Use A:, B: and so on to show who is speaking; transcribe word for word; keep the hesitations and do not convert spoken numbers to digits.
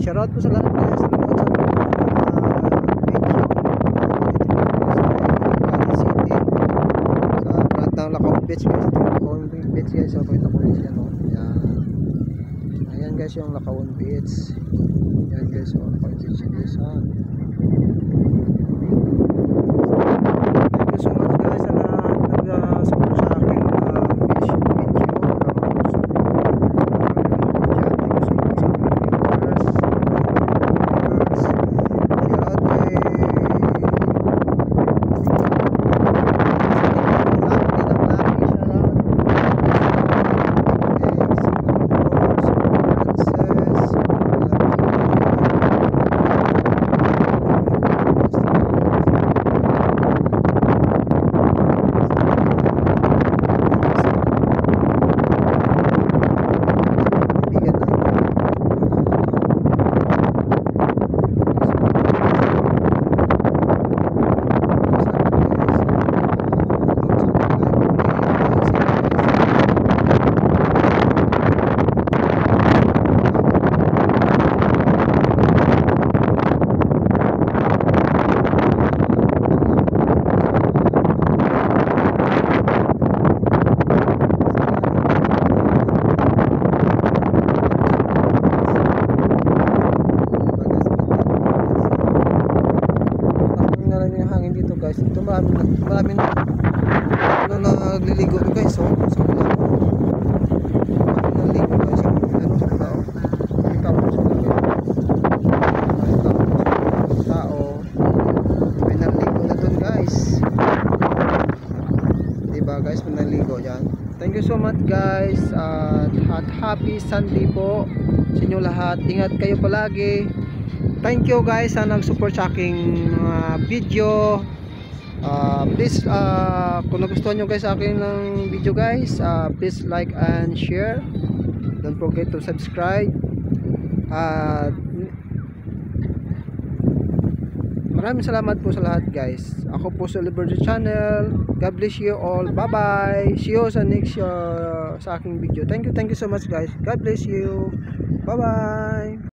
A: shoutout po sa lahat guys sa nanood sa mga video sa plant ng Lacaon Beach guys. Ito yung Lacaon Beach guys, so pakita ko rin yan o. Yan. Ayan guys yung Lacaon Beach. Yan guys o, Lacaon Beach guys ha. Thank you so much guys sa nag-support sa aking uh, beach video. Guys, ito marami marami na ano nagliligo guys, so sa ulan nagliligo guys, ano sa tao may tao sa ulan may tao tao may naligo na dun guys, diba guys, may naligo dyan. Thank you so much guys at uh, happy Sunday po sa inyo lahat. Ingat kayo palagi. Thank you guys sa nag-support sa aking mga uh, video. Uh, please uh, kung nagustuhan nyo guys sa akin ng video guys, uh, please like and share, don't forget to subscribe. Uh, maraming salamat po sa lahat guys. Ako po sa Liberty Channel. God bless you all. Bye bye. See you sa next uh, sa aking video. Thank you, thank you so much guys. God bless you. Bye bye.